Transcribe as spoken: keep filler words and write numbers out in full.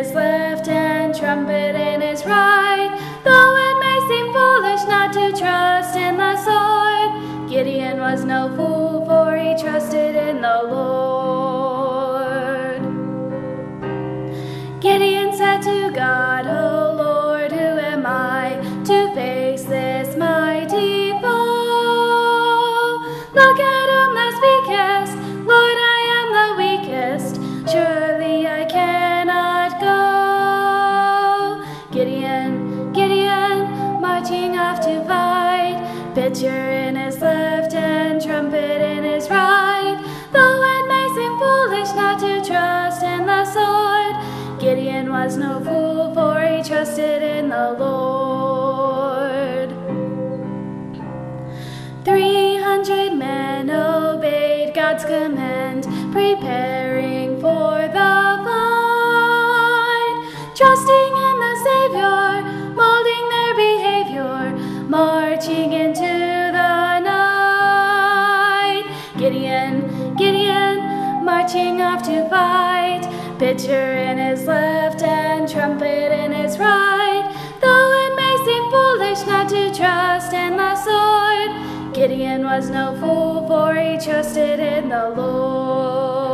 his left and trumpet in his right. Though it may seem foolish not to trust in the sword, Gideon was no fool, for he trusted in the Lord. Gideon said to God, "O Lord, who am I to face this mighty foe? Look at whom thou speakest, Lord, I am the weakest. Surely I cannot go." Gideon, Gideon, marching off to fight, pitcher in his left and trumpet in his right. Though it may seem foolish not to trust in the sword, Gideon was no fool, for he trusted in the Lord. Three hundred men obeyed God's command, preparing for the fight, trusting in the Savior, molding their behavior, marching into the night. Gideon, Gideon, marching off to fight, pitcher in his left and trumpet in his right. Though it may seem foolish not to trust in the sword, Gideon was no fool, for he trusted in the Lord.